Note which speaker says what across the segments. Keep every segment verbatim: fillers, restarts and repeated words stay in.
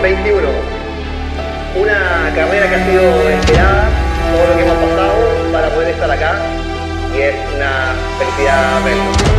Speaker 1: veintiuno. Una carrera que ha sido esperada, todo lo que hemos pasado para poder estar acá, y es una felicidad verlo.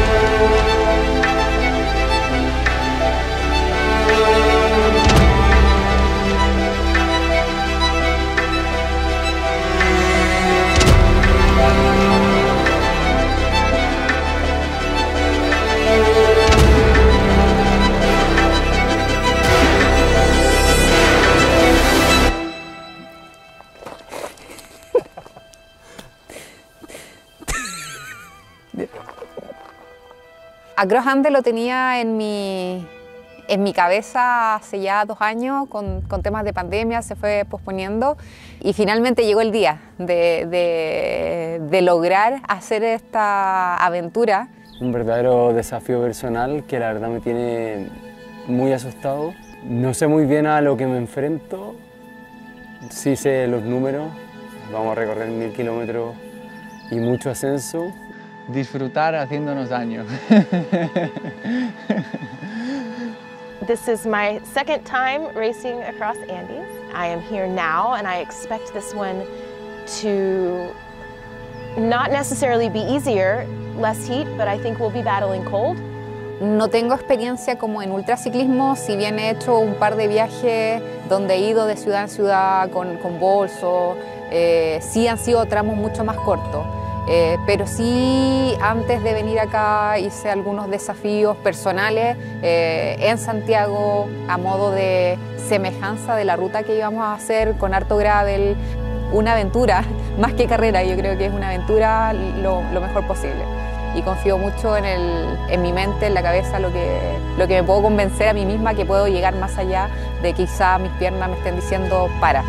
Speaker 2: A Cross Andes lo tenía en mi, en mi cabeza hace ya dos años, con, con temas de pandemia, se fue posponiendo y finalmente llegó el día de, de, de lograr hacer esta aventura.
Speaker 3: Un verdadero desafío personal que la verdad me tiene muy asustado. No sé muy bien a lo que me enfrento, sí sé los números, vamos a recorrer mil kilómetros y mucho ascenso.
Speaker 4: Disfrutar haciéndonos daño.
Speaker 5: This is my second time racing across Andes. I am here now and I expect this one to not necessarily be easier, less heat, but I think we'll be battling cold.
Speaker 2: No tengo experiencia como en ultraciclismo, si bien he hecho un par de viajes donde he ido de ciudad en ciudad con, con bolso, eh, sí han sido tramos mucho más cortos. Eh, pero sí, antes de venir acá hice algunos desafíos personales eh, en Santiago a modo de semejanza de la ruta que íbamos a hacer con harto gravel, una aventura, más que carrera, yo creo que es una aventura lo, lo mejor posible. Y confío mucho en, el, en mi mente, en la cabeza, lo que, lo que me puedo convencer a mí misma que puedo llegar más allá de que quizá mis piernas me estén diciendo para.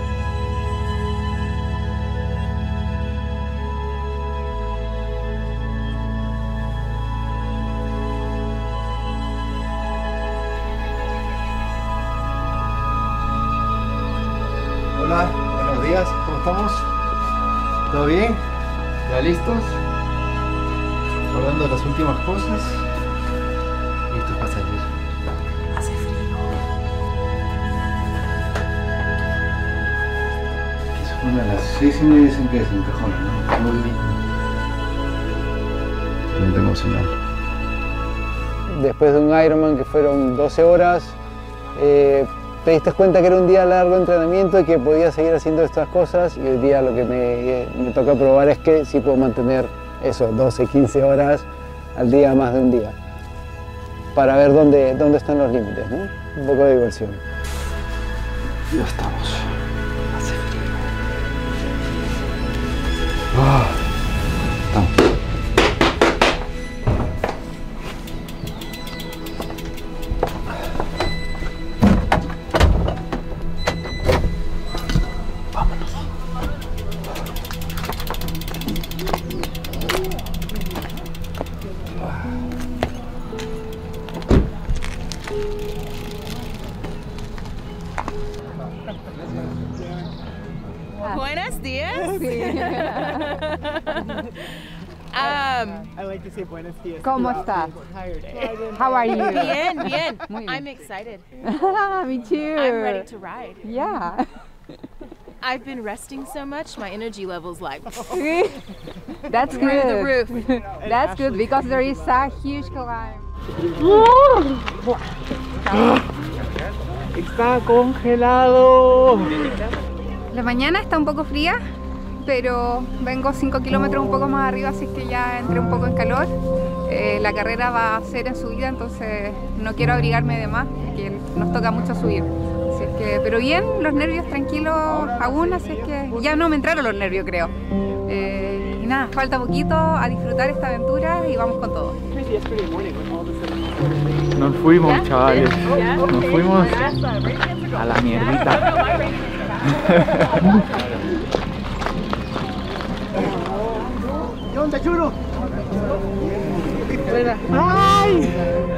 Speaker 6: Hola, buenos días, ¿cómo estamos? ¿Todo bien? ¿Ya listos? Guardando las últimas cosas. Listos para salir. Hace frío. Aquí son a las seis y media dicen que desencajona, ¿no? Muy bien. No tengo señal.
Speaker 3: Después de un Ironman que fueron doce horas, eh, te diste cuenta que era un día largo de entrenamiento y que podía seguir haciendo estas cosas, y hoy día lo que me, me toca probar es que sí puedo mantener eso, doce, quince horas al día, más de un día, para ver dónde, dónde están los límites, ¿no? Un poco de diversión.
Speaker 6: Ya estamos. Hace frío. Ah, estamos.
Speaker 5: Buenos días.
Speaker 7: Um, I like to say buenos dias.
Speaker 2: ¿Cómo estás?
Speaker 7: Tired.
Speaker 2: How are you?
Speaker 5: Bien, bien.
Speaker 2: Muy bien.
Speaker 5: I'm excited.
Speaker 2: Me too.
Speaker 5: I'm ready to ride.
Speaker 2: Yeah.
Speaker 5: I've been resting so much, my energy level's like
Speaker 2: That's
Speaker 5: through
Speaker 2: good.
Speaker 5: the roof.
Speaker 2: That's good because there is a huge climb.
Speaker 7: Está congelado.
Speaker 2: La mañana está un poco fría, pero vengo cinco kilómetros un poco más arriba, así que ya entré un poco en calor. Eh, la carrera va a ser en subida, entonces no quiero abrigarme de más, porque nos toca mucho subir. Así es que, pero bien, los nervios tranquilos aún, así es que ya no me entraron los nervios, creo. Eh, y nada, falta poquito a disfrutar esta aventura y vamos con todo.
Speaker 4: Nos fuimos, chavales. Nos fuimos a la mierdita.
Speaker 6: ¿Qué onda, churo?
Speaker 7: ¡Ay!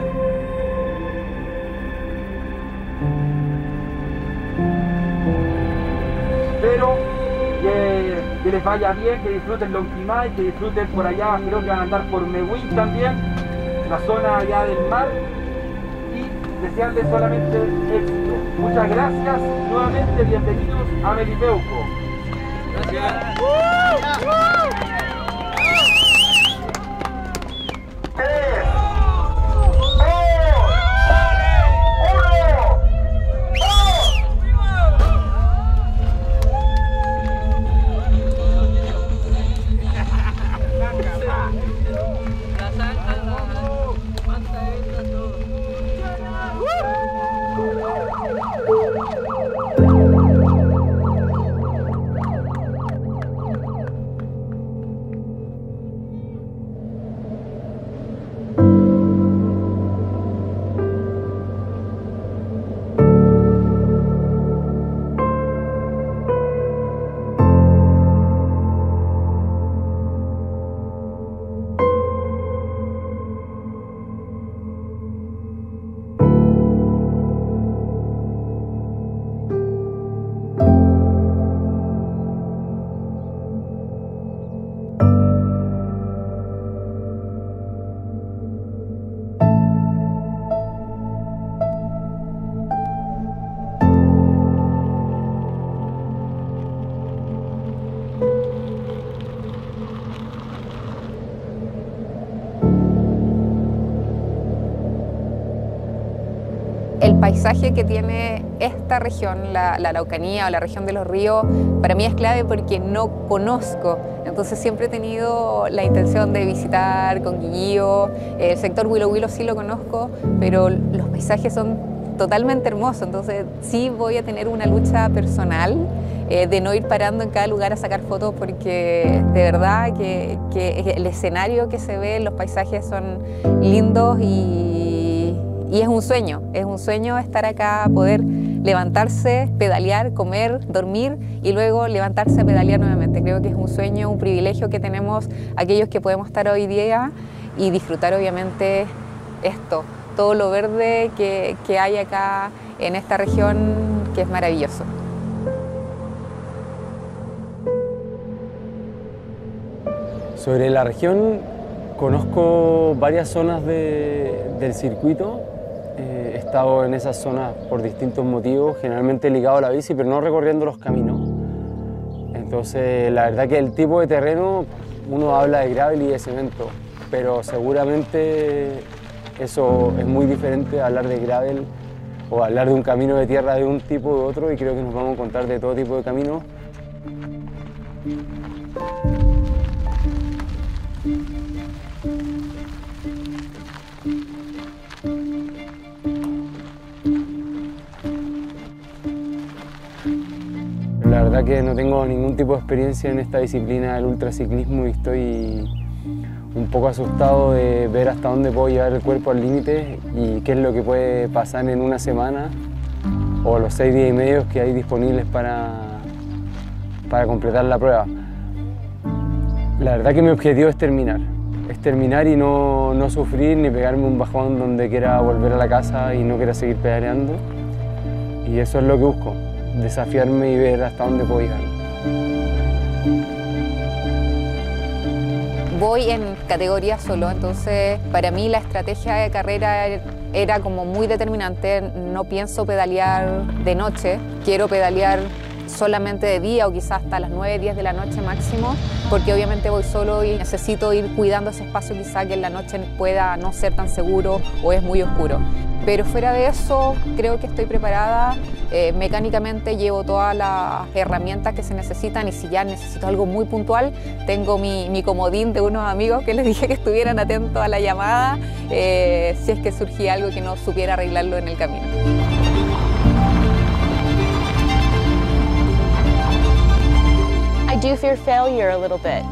Speaker 8: Espero que, que les vaya bien, que disfruten Lonquimay, que disfruten por allá, creo que van a andar por Mewin también, la zona allá del mar, y desearles solamente éxito. Muchas gracias, nuevamente bienvenidos a Melipeuco. Gracias.
Speaker 2: El paisaje que tiene esta región, la, la Araucanía o la región de los ríos, para mí es clave porque no conozco. Entonces siempre he tenido la intención de visitar Conquillío. El sector Huilo Huilo sí lo conozco, pero los paisajes son totalmente hermosos. Entonces sí voy a tener una lucha personal eh, de no ir parando en cada lugar a sacar fotos, porque de verdad que, que el escenario que se ve, los paisajes son lindos y Y es un sueño, es un sueño estar acá, poder levantarse, pedalear, comer, dormir y luego levantarse a pedalear nuevamente. Creo que es un sueño, un privilegio que tenemos aquellos que podemos estar hoy día y disfrutar obviamente esto, todo lo verde que, que hay acá en esta región, que es maravilloso.
Speaker 9: Sobre la región, conozco varias zonas de, del circuito. Eh, he estado en esas zonas por distintos motivos, generalmente ligado a la bici, pero no recorriendo los caminos. Entonces, la verdad que el tipo de terreno, uno habla de gravel y de cemento, pero seguramente eso es muy diferente a hablar de gravel o hablar de un camino de tierra de un tipo o de otro, y creo que nos vamos a encontrar de todo tipo de caminos. La verdad que no tengo ningún tipo de experiencia en esta disciplina del ultraciclismo y estoy un poco asustado de ver hasta dónde puedo llevar el cuerpo al límite y qué es lo que puede pasar en una semana o los seis días y medio que hay disponibles para, para completar la prueba. La verdad que mi objetivo es terminar, es terminar y no, no sufrir ni pegarme un bajón donde quiera volver a la casa y no quiera seguir pedaleando, y eso es lo que busco. Desafiarme y ver hasta dónde puedo llegar.
Speaker 2: Voy en categoría solo, entonces para mí la estrategia de carrera era como muy determinante. No pienso pedalear de noche, quiero pedalear solamente de día o quizás hasta las nueve, diez de la noche máximo, porque obviamente voy solo y necesito ir cuidando ese espacio, quizá que en la noche pueda no ser tan seguro o es muy oscuro. Pero fuera de eso, creo que estoy preparada. Eh, mecánicamente llevo todas las herramientas que se necesitan, y si ya necesito algo muy puntual, tengo mi, mi comodín de unos amigos que les dije que estuvieran atentos a la llamada eh, si es que surgía algo que no supiera arreglarlo en el camino.
Speaker 5: I do fear failure a little bit.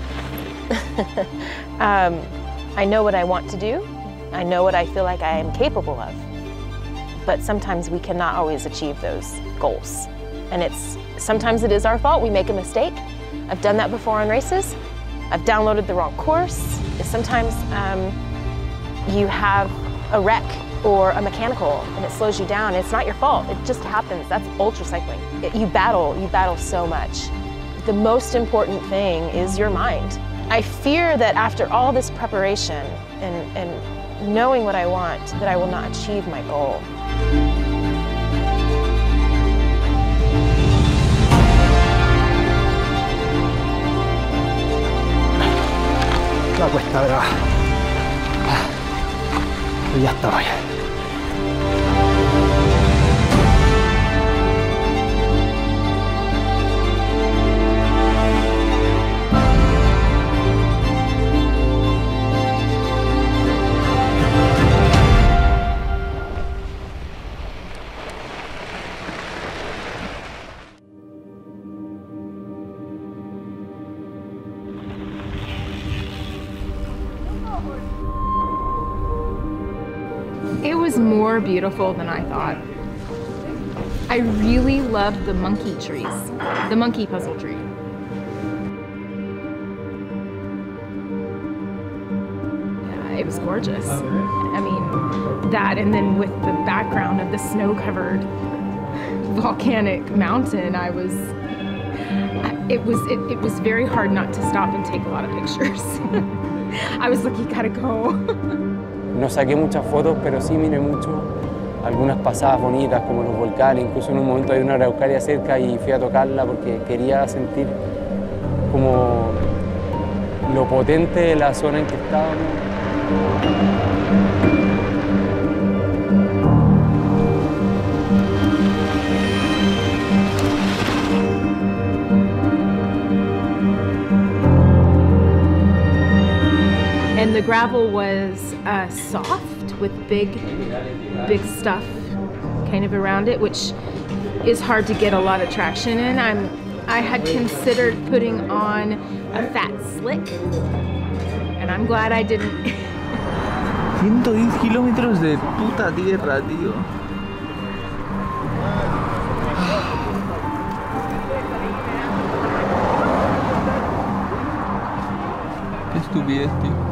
Speaker 5: um, I know what I want to do. I know what I feel like I am capable of, but sometimes we cannot always achieve those goals. And it's, sometimes it is our fault, we make a mistake. I've done that before on races. I've downloaded the wrong course. Sometimes um, you have a wreck or a mechanical and it slows you down. It's not your fault, it just happens. That's ultra cycling. It, you battle, you battle so much. The most important thing is your mind. I fear that after all this preparation and, and knowing what I want, that I will not achieve my goal.
Speaker 4: La cuesta brava. Y ya estaba ya.
Speaker 10: It was more beautiful than I thought. I really loved the monkey trees, the monkey puzzle tree. Yeah, it was gorgeous. I mean, that and then with the background of the snow-covered volcanic mountain, I was, it was, it, it was very hard not to stop and take a lot of pictures. I was like, you gotta go.
Speaker 9: No saqué muchas fotos, pero sí miré mucho algunas pasadas bonitas, como los volcanes. Incluso en un momento hay una araucaria cerca y fui a tocarla porque quería sentir como lo potente de la zona en que estábamos.
Speaker 10: And the gravel was uh, soft with big, big stuff kind of around it, which is hard to get a lot of traction in. I'm, I had considered putting on a fat slick, and I'm glad I didn't.
Speaker 4: ciento diez kilómetros de puta tierra, tío. Qué estupidez, tío.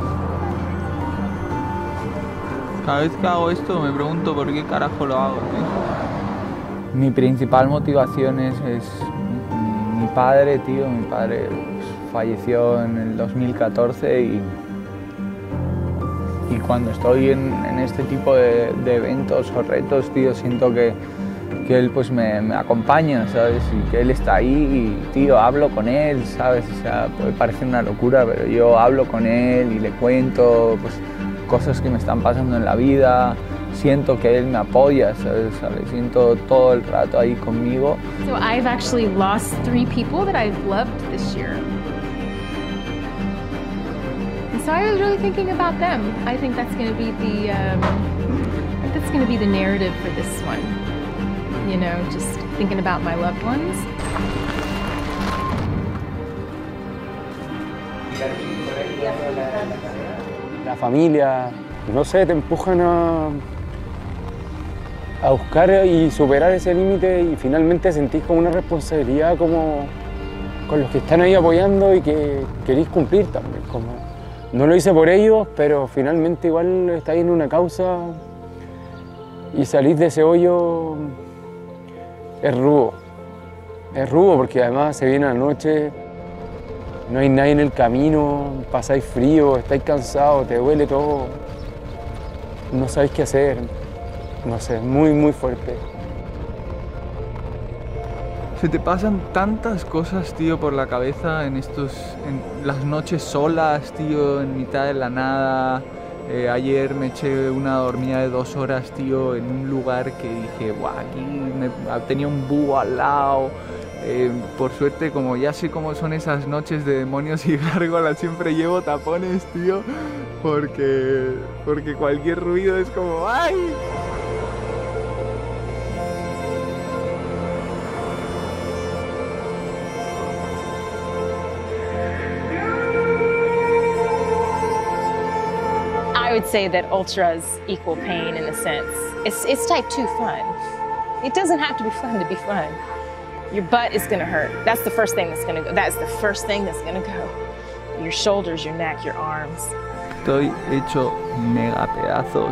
Speaker 4: Cada vez que hago esto me pregunto por qué carajo lo hago, tío. Mi principal motivación es, es mi, mi padre, tío. Mi padre pues, falleció en el dos mil catorce y, y cuando estoy en, en este tipo de, de eventos o retos, tío, siento que, que él pues me, me acompaña, ¿sabes? Y que él está ahí y, tío, hablo con él, ¿sabes? O sea, puede parecer una locura, pero yo hablo con él y le cuento, pues, cosas que me están pasando en la vida, siento que él me apoya, ¿sabes? ¿sabes? Siento todo el rato ahí conmigo.
Speaker 10: So I've actually lost three people that I've loved this year. And so I was really thinking about them. I think that's going to be the, um, I think that's going to be the narrative for this one. You know, just thinking about my loved ones.
Speaker 9: La familia, no sé, te empujan a, a buscar y superar ese límite y finalmente sentís como una responsabilidad como con los que están ahí apoyando y que queréis cumplir también. Como, no lo hice por ellos, pero finalmente igual estáis en una causa y salir de ese hoyo es rudo. Es rudo porque además se viene la noche. No hay nadie en el camino, pasáis frío, estáis cansados, te duele todo. No sabéis qué hacer. No sé, muy, muy fuerte.
Speaker 4: Se te pasan tantas cosas, tío, por la cabeza en estos... en las noches solas, tío, en mitad de la nada. Eh, ayer me eché una dormida de dos horas, tío, en un lugar que dije, guau, aquí me, tenía un búho al lado. Eh, por suerte, como ya sé cómo son esas noches de demonios y gárgolas, siempre llevo tapones, tío, porque, porque cualquier ruido es como ¡ay!
Speaker 5: I would say that ultras equal pain in a sense. It's, it's type two fun. It doesn't have to be fun to be fun. Your butt is gonna hurt. That's the first thing that's gonna go. That's the first thing that's gonna go. Your shoulders, your neck, your arms.
Speaker 4: Estoy hecho mega pedazos.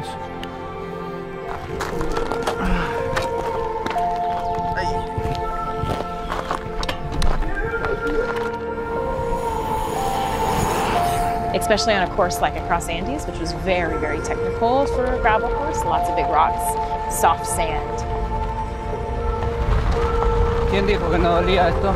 Speaker 5: especially on a course like Across Andes, which was very, very technical for a gravel course, lots of big rocks, soft sand.
Speaker 11: ¿Quién dijo que no dolía esto?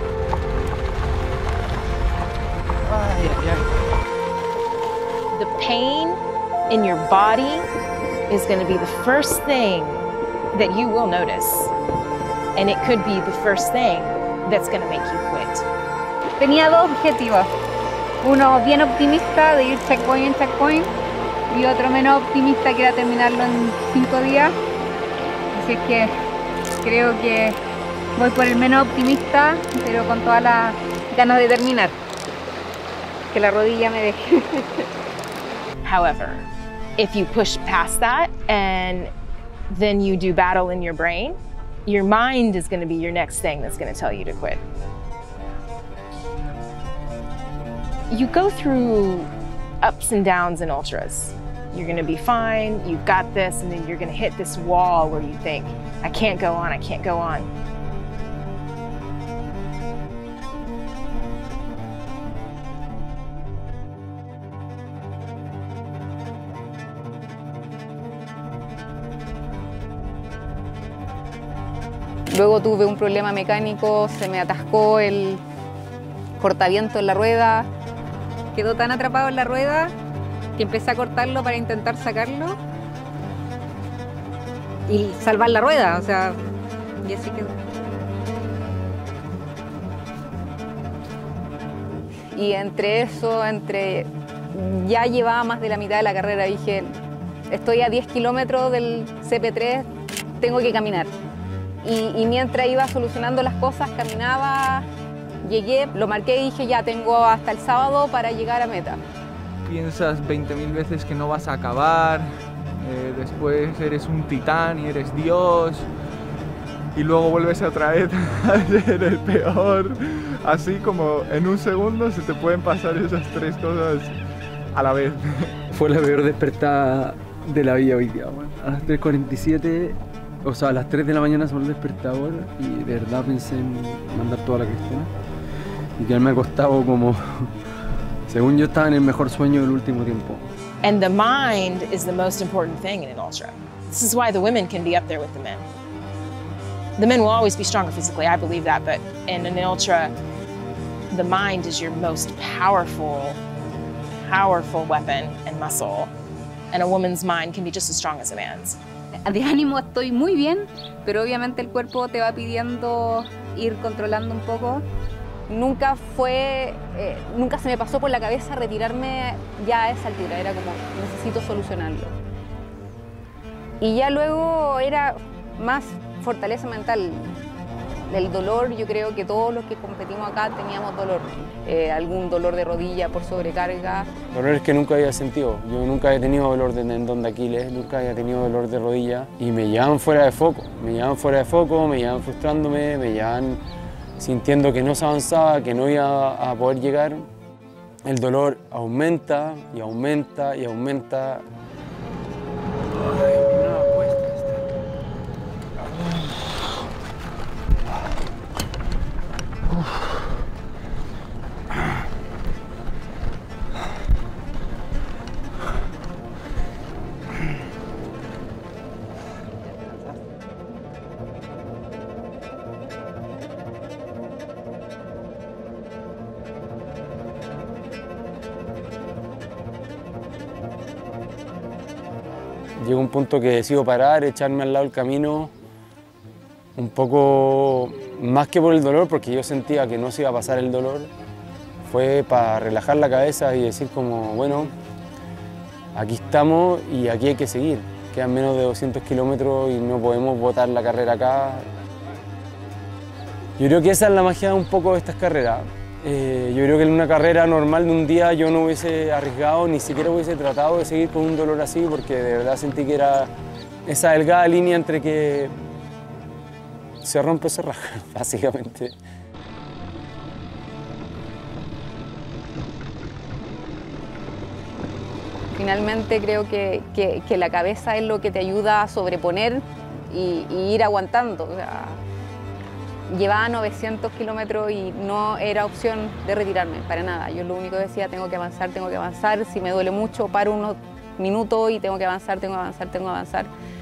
Speaker 11: Ay, ay, ay.
Speaker 5: The pain in your body is going to be the first thing that you will notice. And it could be the first thing that's going to make you quit.
Speaker 2: Tenía dos objetivos. Uno bien optimista de ir checkpoint en checkpoint y otro menos optimista que era terminarlo en cinco días. Así es que creo que voy por el menos optimista, pero con todas las ganas de terminar. Que la rodilla me deje.
Speaker 5: However, if you push past that and then you do battle in your brain, your mind is going to be your next thing that's going to tell you to quit. You go through ups and downs in ultras. You're going to be fine, you've got this, and then you're going to hit this wall where you think, I can't go on, I can't go on.
Speaker 2: Luego tuve un problema mecánico, se me atascó el cortaviento en la rueda. Quedó tan atrapado en la rueda que empecé a cortarlo para intentar sacarlo y salvar la rueda, o sea, y así quedó. Y entre eso, entre ya llevaba más de la mitad de la carrera, dije, estoy a diez kilómetros del C P tres, tengo que caminar. Y, y mientras iba solucionando las cosas, caminaba, llegué, lo marqué y dije, ya tengo hasta el sábado para llegar a meta.
Speaker 4: Piensas veinte mil veces que no vas a acabar, eh, después eres un titán y eres Dios, y luego vuelves otra vez a ser el peor. Así como en un segundo se te pueden pasar esas tres cosas a la vez.
Speaker 11: Fue la peor despertada de la vida hoy día, bueno. A las tres cuarenta y siete, o sea, a las tres de la mañana sonó el despertador y de verdad pensé en mandar toda la cristiana y quedarme acostado como, según yo, estaba en el mejor sueño del último tiempo.
Speaker 5: And the mind is the most important thing in an ultra. This is why the women can be up there with the men. The men will always be stronger physically, I believe that, but in an ultra, the mind is your most powerful, powerful weapon and muscle. And a woman's mind can be just as strong as a man's.
Speaker 2: De ánimo estoy muy bien, pero obviamente el cuerpo te va pidiendo ir controlando un poco. Nunca fue, eh, nunca se me pasó por la cabeza retirarme ya a esa altura, era como, necesito solucionarlo. Y ya luego era más fortaleza mental. El dolor, yo creo que todos los que competimos acá teníamos dolor. Eh, algún dolor de rodilla por sobrecarga.
Speaker 9: Dolores que nunca había sentido. Yo nunca he tenido dolor de tendón de Aquiles, nunca había tenido dolor de rodilla. Y me llevaban fuera de foco, me llevaban fuera de foco, me llevaban frustrándome, me llevaban sintiendo que no se avanzaba, que no iba a poder llegar. El dolor aumenta y aumenta y aumenta. Ay, no, cuesta esta. Llegó un punto que decido parar, echarme al lado del camino, un poco más que por el dolor, porque yo sentía que no se iba a pasar el dolor, fue para relajar la cabeza y decir como, bueno, aquí estamos y aquí hay que seguir. Quedan menos de doscientos kilómetros y no podemos botar la carrera acá. Yo creo que esa es la magia un poco de estas carreras. Eh, yo creo que en una carrera normal de un día yo no hubiese arriesgado, ni siquiera hubiese tratado de seguir con un dolor así, porque de verdad sentí que era esa delgada línea entre que se rompe o se raja, básicamente.
Speaker 2: Finalmente creo que, que, que la cabeza es lo que te ayuda a sobreponer y, y ir aguantando. O sea, Llevaba novecientos kilómetros y no era opción de retirarme, para nada. Yo lo único que decía, tengo que avanzar, tengo que avanzar. Si me duele mucho, paro unos minutos y tengo que avanzar, tengo que avanzar, tengo que avanzar.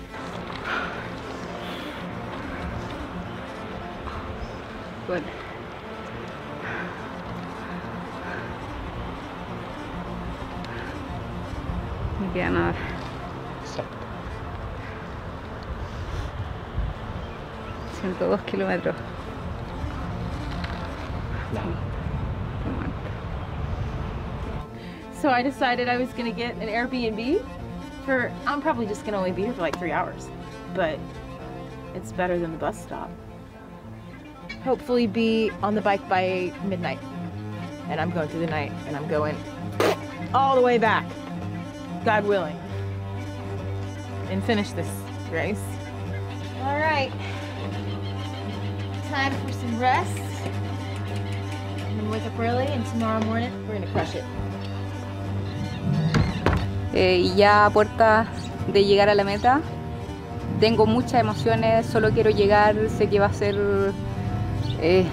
Speaker 2: Bueno. Me queda nada. ciento dos kilómetros.
Speaker 5: So I decided I was going to get an Airbnb for, I'm probably just going to only be here for like three hours, but it's better than the bus stop. Hopefully be on the bike by midnight. And I'm going through the night and I'm going all the way back, God willing, and finish this race. All right. Time for some rest. I'm gonna wake up early and tomorrow morning we're gonna crush it.
Speaker 2: Eh, y ya a puerta de llegar a la meta, tengo muchas emociones, solo quiero llegar, sé que va a ser eh,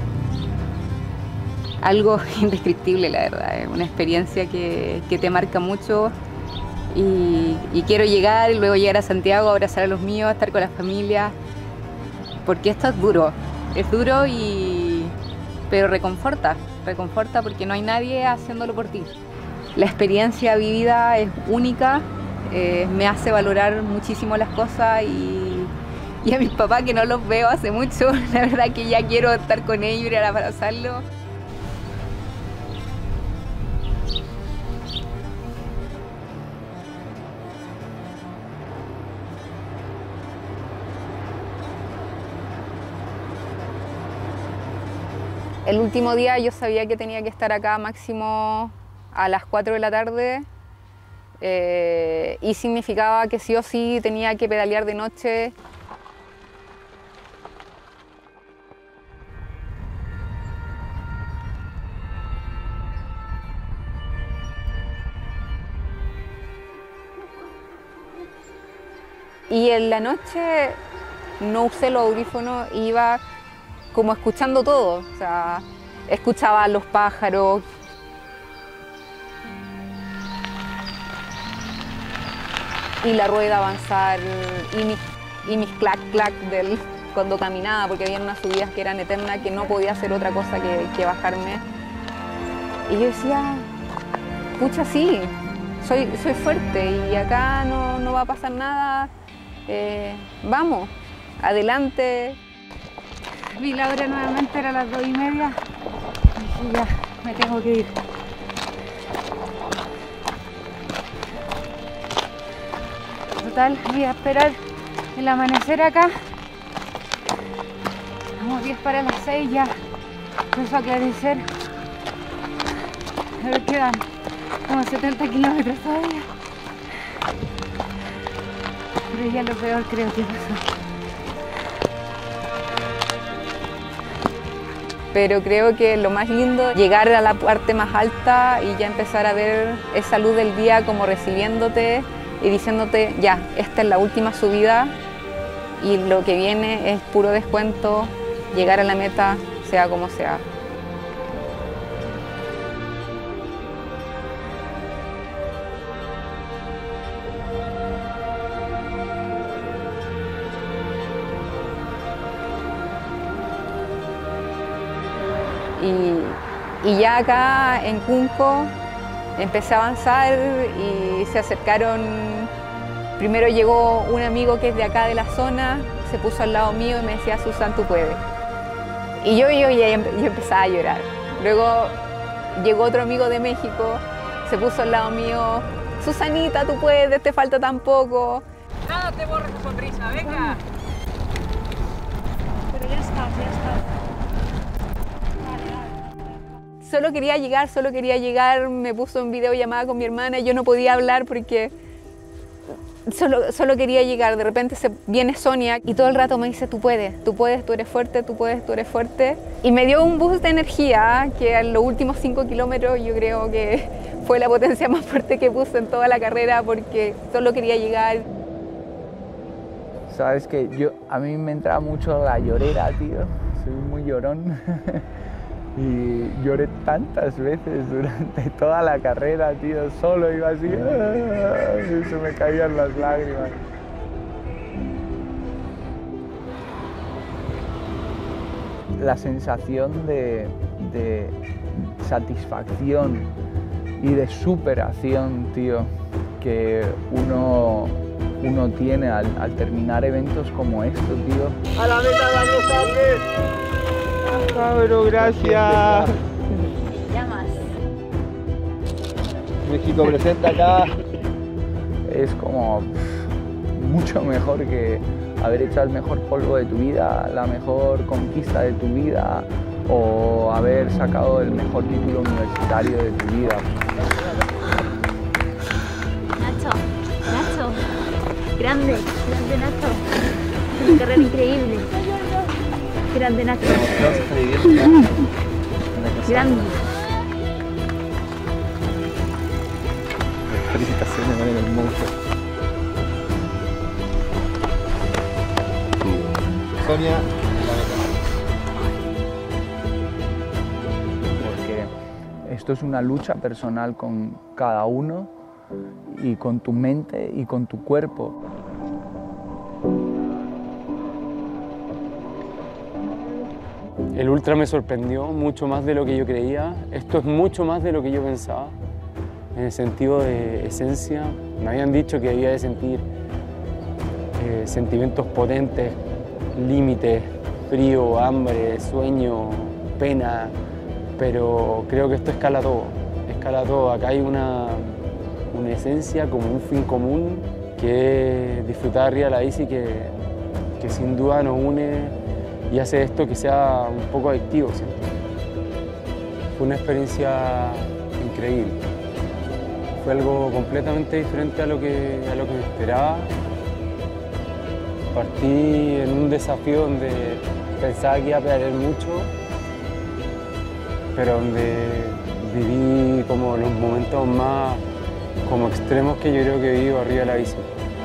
Speaker 2: algo indescriptible, la verdad, es una experiencia que, que te marca mucho y, y quiero llegar y luego llegar a Santiago, abrazar a los míos, estar con la familia, porque esto es duro, es duro y pero reconforta, reconforta porque no hay nadie haciéndolo por ti. La experiencia vivida es única, eh, me hace valorar muchísimo las cosas y, y a mis papás que no los veo hace mucho, la verdad que ya quiero estar con ellos y ir a abrazarlos. El último día yo sabía que tenía que estar acá máximo a las cuatro de la tarde eh, y significaba que sí o sí tenía que pedalear de noche. Y en la noche no usé los audífonos, iba como escuchando todo, o sea, escuchaba a los pájaros. Y la rueda avanzar, y mis, y mis clac clac del, cuando caminaba, porque había unas subidas que eran eternas, que no podía hacer otra cosa que, que bajarme. Y yo decía, pucha, sí, soy, soy fuerte y acá no, no va a pasar nada, eh, vamos, adelante.
Speaker 12: Vi la hora nuevamente, era las dos y media y ya me tengo que ir. Total, voy a esperar el amanecer acá. Vamos diez para las seis, ya empezó a aclarecer. Pero quedan como setenta kilómetros todavía. Pero ya lo peor creo que pasó.
Speaker 2: Pero creo que lo más lindo es llegar a la parte más alta y ya empezar a ver esa luz del día como recibiéndote y diciéndote, ya, esta es la última subida y lo que viene es puro descuento, llegar a la meta, sea como sea. Y, y ya acá en Cunco empecé a avanzar y se acercaron, primero llegó un amigo que es de acá de la zona, se puso al lado mío y me decía, Susan, tú puedes. Y yo, yo, yo, yo empezaba a llorar. Luego llegó otro amigo de México, se puso al lado mío, Susanita, tú puedes, te falta tan poco.
Speaker 13: Nada te borra tu sonrisa, venga.
Speaker 12: Pero ya está, ya está.
Speaker 2: Solo quería llegar, solo quería llegar, me puso en videollamada con mi hermana, yo no podía hablar porque solo, solo quería llegar. De repente se, viene Sonia y todo el rato me dice, tú puedes, tú puedes, tú eres fuerte, tú puedes, tú eres fuerte. Y me dio un boost de energía que en los últimos cinco kilómetros yo creo que fue la potencia más fuerte que puse en toda la carrera porque solo quería llegar.
Speaker 4: Sabes que yo, a mí me entraba mucho la llorera, tío. soy muy llorón y lloré tantas veces durante toda la carrera, tío, solo iba así, y se me caían las lágrimas. La sensación de, de satisfacción y de superación, tío, que uno, uno tiene al, al terminar eventos como estos, tío.
Speaker 1: ¡A la meta vamos, Andrés!
Speaker 4: ¡Cabrón, gracias!
Speaker 12: Llamas.
Speaker 1: México presente acá.
Speaker 4: Es como pff, mucho mejor que haber hecho el mejor polvo de tu vida, la mejor conquista de tu vida o haber sacado el mejor título universitario de tu vida.
Speaker 12: Nacho, Nacho, grande, grande Nacho. Una carrera increíble. Grande Nacho. Grande.
Speaker 4: Felicitaciones, María del Monstruo.
Speaker 1: Sonia,
Speaker 4: porque esto es una lucha personal con cada uno y con tu mente y con tu cuerpo.
Speaker 9: El ultra me sorprendió mucho más de lo que yo creía. Esto es mucho más de lo que yo pensaba. En el sentido de esencia, me habían dicho que debía de sentir eh, sentimientos potentes, límites, frío, hambre, sueño, pena, pero creo que esto escala todo, escala todo. Acá hay una, una esencia como un fin común que es disfrutar arriba de la bici, que, que sin duda nos une y hace esto que sea un poco adictivo, ¿cierto? Fue una experiencia increíble, fue algo completamente diferente a lo que, a lo que me esperaba. Partí en un desafío donde pensaba que iba a perder mucho, pero donde viví como los momentos más como extremos que yo creo que he vivido arriba de la bici.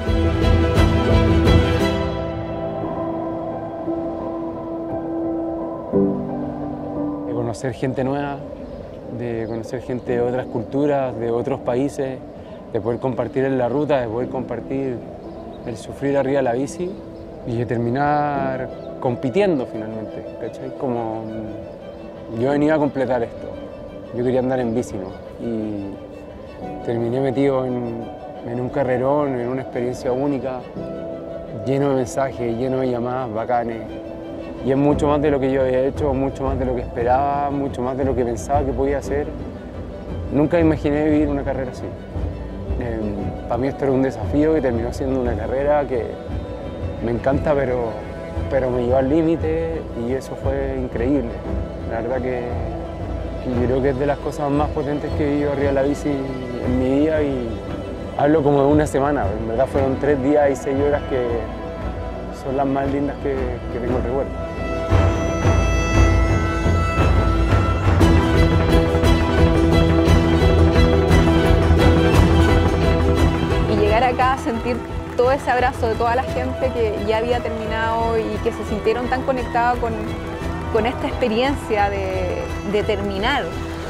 Speaker 9: De conocer gente nueva, de conocer gente de otras culturas, de otros países, de poder compartir en la ruta, de poder compartir el sufrir arriba de la bici y de terminar compitiendo finalmente, ¿cachai? Como yo venía a completar esto, yo quería andar en bici, ¿no? Y terminé metido en, en un carrerón, en una experiencia única, lleno de mensajes, lleno de llamadas bacanes. Y es mucho más de lo que yo había hecho, mucho más de lo que esperaba, mucho más de lo que pensaba que podía hacer. Nunca imaginé vivir una carrera así. Eh, para mí esto era un desafío y terminó siendo una carrera que me encanta, pero, pero me llevó al límite y eso fue increíble. La verdad que, que yo creo que es de las cosas más potentes que he vivido arriba de la bici en mi vida y hablo como de una semana. En verdad fueron tres días y seis horas que son las más lindas que, que tengo en recuerdo.
Speaker 2: Acá, sentir todo ese abrazo de toda la gente que ya había terminado y que se sintieron tan conectados con, con esta experiencia de, de terminar.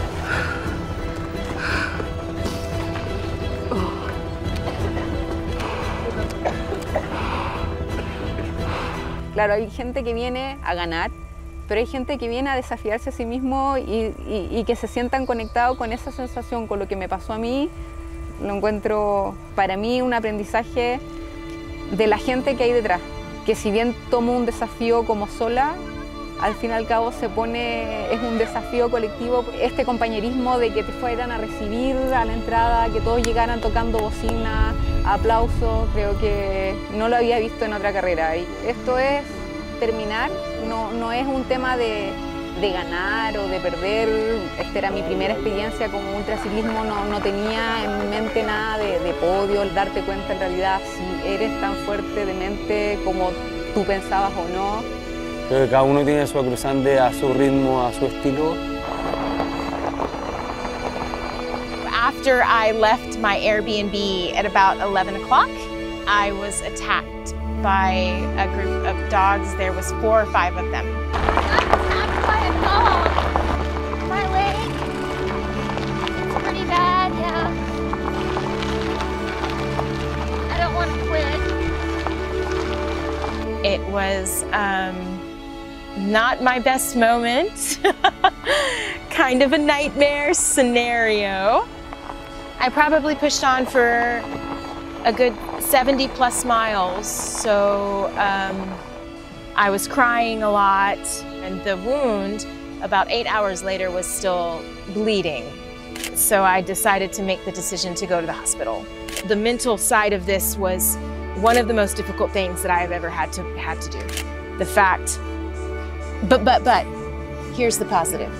Speaker 2: Claro, hay gente que viene a ganar, pero hay gente que viene a desafiarse a sí mismo y, y, y que se sientan conectados con esa sensación, con lo que me pasó a mí. Lo encuentro para mí un aprendizaje de la gente que hay detrás, que si bien tomo un desafío como sola, al fin y al cabo se pone, es un desafío colectivo, este compañerismo de que te fueran a recibir a la entrada, que todos llegaran tocando bocina, aplausos, creo que no lo había visto en otra carrera. Y esto es terminar, no, no es un tema de, de ganar o de perder. Esta era mi primera experiencia como ultraciclismo, no, no tenía en mi mente nada de, de podio, el darte cuenta en realidad si eres tan fuerte de mente como tú pensabas o no.
Speaker 9: Creo que cada uno tiene su cruzante a su ritmo, a su estilo.
Speaker 5: After I left my Airbnb at about eleven o'clock, I was attacked by a group of dogs. There was four or five of them.
Speaker 14: I was attacked by a dog. My leg. It's pretty bad, yeah. I don't want to quit.
Speaker 5: It was um, not my best moment. Kind of a nightmare scenario. I probably pushed on for a good seventy plus miles, so um, I was crying a lot, and the wound about eight hours later was still bleeding. So I decided to make the decision to go to the hospital. The mental side of this was one of the most difficult things that I have ever had to, had to do. The fact, but, but, but, here's the positive.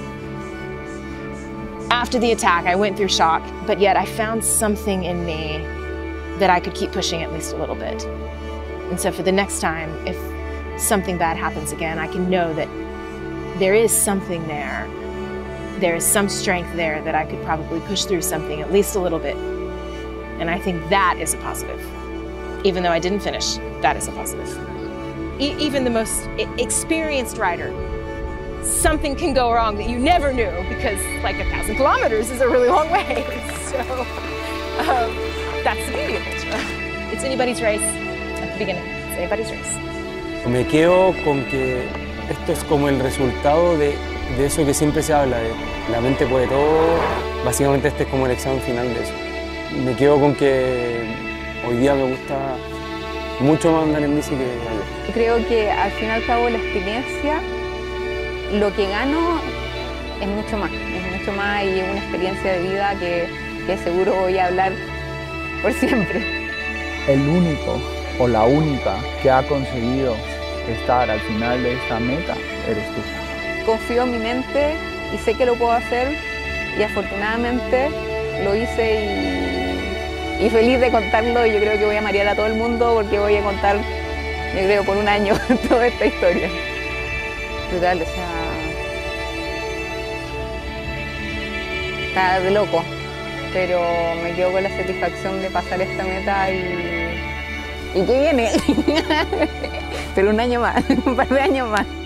Speaker 5: After the attack, I went through shock, but yet I found something in me that I could keep pushing at least a little bit. And so for the next time, if something bad happens again, I can know that there is something there. There is some strength there that I could probably push through something at least a little bit. And I think that is a positive. Even though I didn't finish, that is a positive. E- even the most experienced rider, something can go wrong that you never knew, because like a thousand kilometers is a really long way. So um, that's the beauty of ultra. It's anybody's race at the beginning. It's anybody's race.
Speaker 9: Me quedo con que esto es como el resultado de, de eso que siempre se habla, de la mente puede todo. Básicamente este es como el examen final de eso. Me quedo con que hoy día me gusta mucho más andar en bici que ayer.
Speaker 2: Creo que al fin y al cabo la experiencia, lo que gano es mucho más, es mucho más y es una experiencia de vida que, que seguro voy a hablar por siempre.
Speaker 4: El único o la única que ha conseguido estar al final de esta meta eres tú.
Speaker 2: Confío en mi mente y sé que lo puedo hacer y afortunadamente lo hice y, y feliz de contarlo. Yo creo que voy a marear a todo el mundo porque voy a contar, yo creo, por un año toda esta historia. Brutal, o sea, está de loco, pero me quedo con la satisfacción de pasar esta meta y, y que viene, pero un año más, un par de años más.